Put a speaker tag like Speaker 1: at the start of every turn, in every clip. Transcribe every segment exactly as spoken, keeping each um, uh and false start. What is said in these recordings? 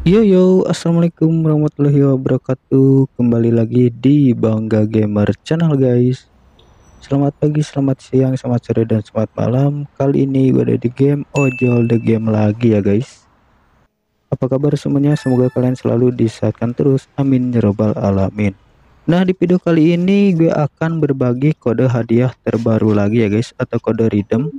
Speaker 1: Yo yo, assalamualaikum warahmatullahi wabarakatuh. Kembali lagi di Bangga Gamer Channel guys. Selamat pagi, selamat siang, selamat sore, dan selamat malam. Kali ini gue ada di game Ojol The Game lagi ya guys. Apa kabar semuanya? Semoga kalian selalu disehatkan terus. Amin ya robbal alamin. Nah, di video kali ini gue akan berbagi kode hadiah terbaru lagi ya guys, atau kode redeem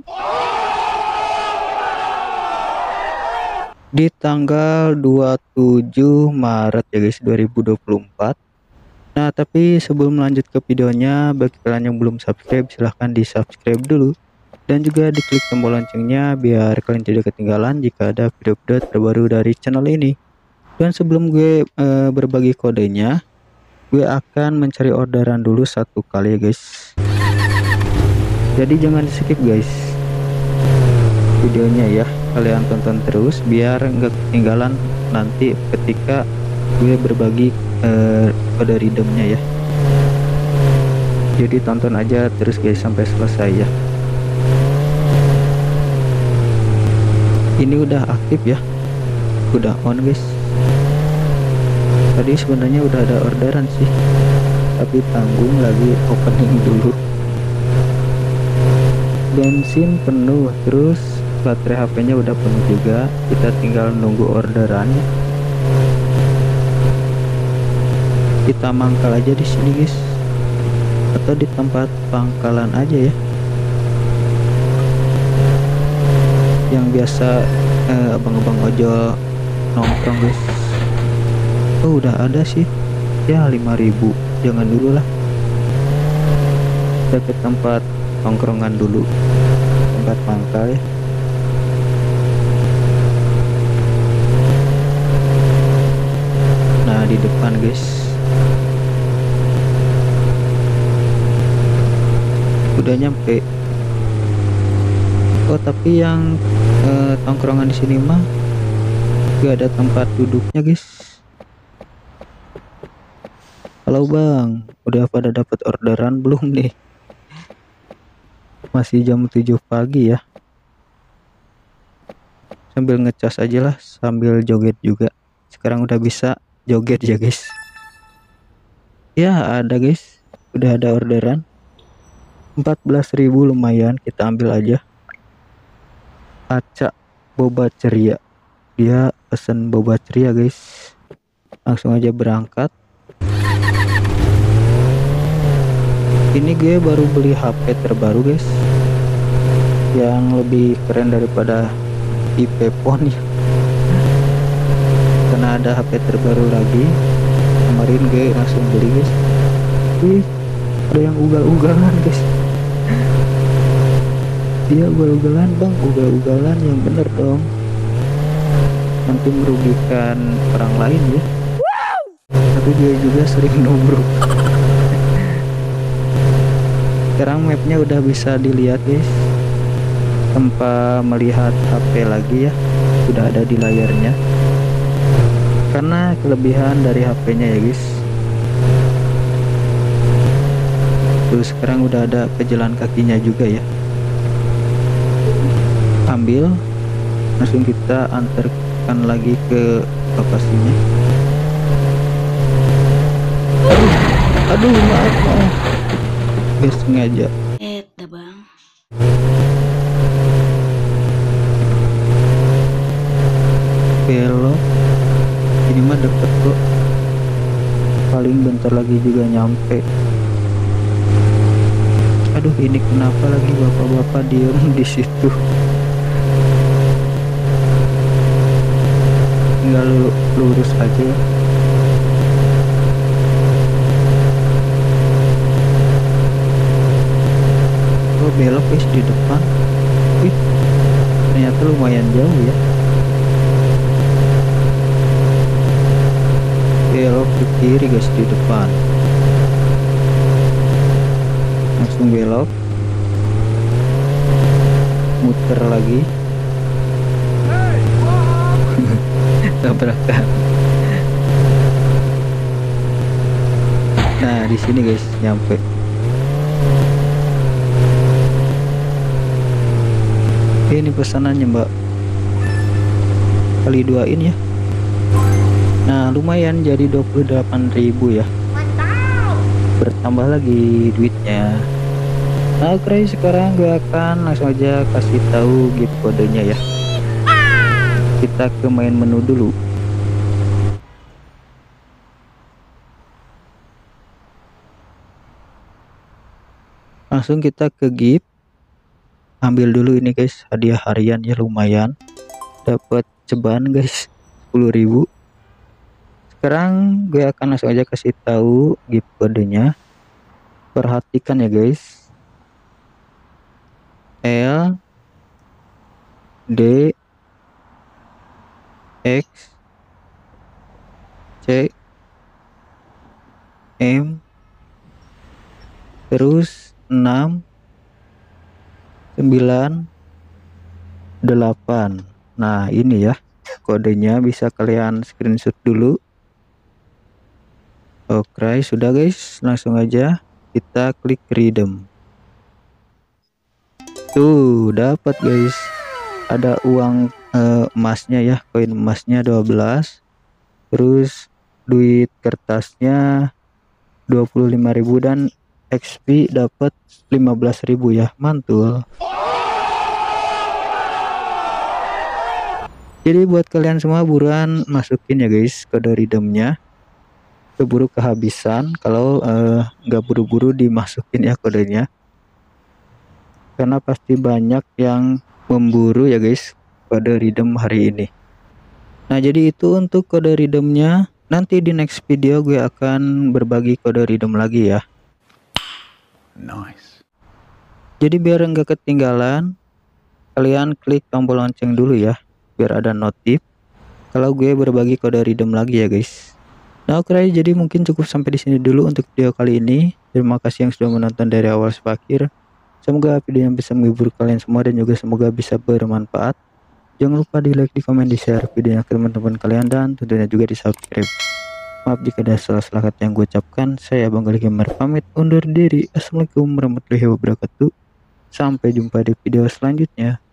Speaker 1: di tanggal dua puluh tujuh Maret ya guys, dua ribu dua puluh empat. Nah, tapi sebelum lanjut ke videonya, bagi kalian yang belum subscribe, silahkan di subscribe dulu dan juga diklik tombol loncengnya biar kalian tidak ketinggalan jika ada video-video terbaru dari channel ini. Dan sebelum gue e, berbagi kodenya, gue akan mencari orderan dulu satu kali ya guys. Jadi jangan di skip guys videonya ya, kalian tonton terus biar nggak ketinggalan nanti ketika gue berbagi eh, kode redeemnya ya. Jadi tonton aja terus guys sampai selesai ya. Ini udah aktif ya, udah on guys. Tadi sebenarnya udah ada orderan sih, tapi tanggung lagi opening dulu. Bensin penuh, terus baterai H P-nya udah penuh juga. Kita tinggal nunggu orderannya. Kita mangkal aja di sini guys, atau di tempat pangkalan aja ya, yang biasa eh, abang-abang ojol nongkrong guys. Oh, udah ada sih ya, lima ribu. Jangan dulu lah, kita ke tempat nongkrongan dulu, tempat pangkal ya. Nah, di depan guys udah nyampe. Oh, tapi yang eh, tongkrongan di sini mah gak ada tempat duduknya guys. Halo bang, udah pada dapat orderan belum nih? Masih jam tujuh pagi ya. Sambil ngecas aja lah, sambil joget juga. Sekarang udah bisa joget ya guys. Ya ada guys, udah ada orderan empat belas ribu, lumayan, kita ambil aja. Acak boba ceria, dia pesen boba ceria guys. Langsung aja berangkat. Ini gue baru beli H P terbaru guys, yang lebih keren daripada I P phone ya, karena ada H P terbaru lagi. Kemarin gue langsung beli guys. Wih, ada yang ugal-ugalan guys. Dia ugal-ugalan bang, ugal-ugalan yang bener dong, nanti merugikan orang lain ya. Tapi dia juga sering nubruk. Sekarang mapnya udah bisa dilihat guys, tanpa melihat H P lagi ya, sudah ada di layarnya. Karena kelebihan dari H P-nya ya guys. Terus sekarang udah ada pejalan kakinya juga ya. Ambil, langsung kita antarkan lagi ke lokasinya. Aduh, aduh maaf maaf, gak sengaja.
Speaker 2: Eh, bang.
Speaker 1: Belok, ini mah deket kok, paling bentar lagi juga nyampe. Aduh, ini kenapa lagi bapak-bapak diem di situ? Tinggal lurus aja. Oh, belok guys di depan. Wih, ternyata lumayan jauh ya. Belok ke kiri guys di depan. Langsung belok, muter lagi. Tabrakan. Nah, di sini guys nyampe. Ini pesanannya mbak, kali duain ya. Nah lumayan jadi dua puluh delapan ribu ya, bertambah lagi duitnya. Nah oke, sekarang gue akan langsung aja kasih tahu gift kodenya ya. Kita ke main menu dulu. Langsung kita ke gift, ambil dulu ini guys, hadiah harian ya, lumayan dapat ceban guys, sepuluh ribu. Sekarang gue akan langsung aja kasih tahu gift kodenya. Perhatikan ya guys, L D X C M terus enam sembilan delapan. Nah ini ya kodenya, bisa kalian screenshot dulu. Oke sudah guys, langsung aja kita klik redeem. Tuh dapat guys, ada uang eh, emasnya ya, koin emasnya dua belas, terus duit kertasnya dua puluh lima ribu dan X P dapat lima belas ribu ya, mantul. Jadi buat kalian semua buruan masukin ya guys kode redeemnya, keburu kehabisan kalau nggak eh, buru-buru dimasukin ya kodenya, karena pasti banyak yang memburu ya guys kode redeem hari ini. Nah jadi itu untuk kode redeemnya, nanti di next video gue akan berbagi kode redeem lagi ya. Nice. Jadi biar enggak ketinggalan, kalian klik tombol lonceng dulu ya, biar ada notif kalau gue berbagi kode redeem lagi ya guys. Nah oke, jadi mungkin cukup sampai di sini dulu untuk video kali ini. Terima kasih yang sudah menonton dari awal sampai akhir. Semoga video yang bisa menghibur kalian semua dan juga semoga bisa bermanfaat. Jangan lupa di like, di komen, di share videonya ke teman-teman kalian, dan tentunya juga di subscribe. Maaf jika ada salah-salah kata yang gue ucapkan. Saya Bang Gali Gamer pamit undur diri. Assalamualaikum warahmatullahi wabarakatuh. Sampai jumpa di video selanjutnya.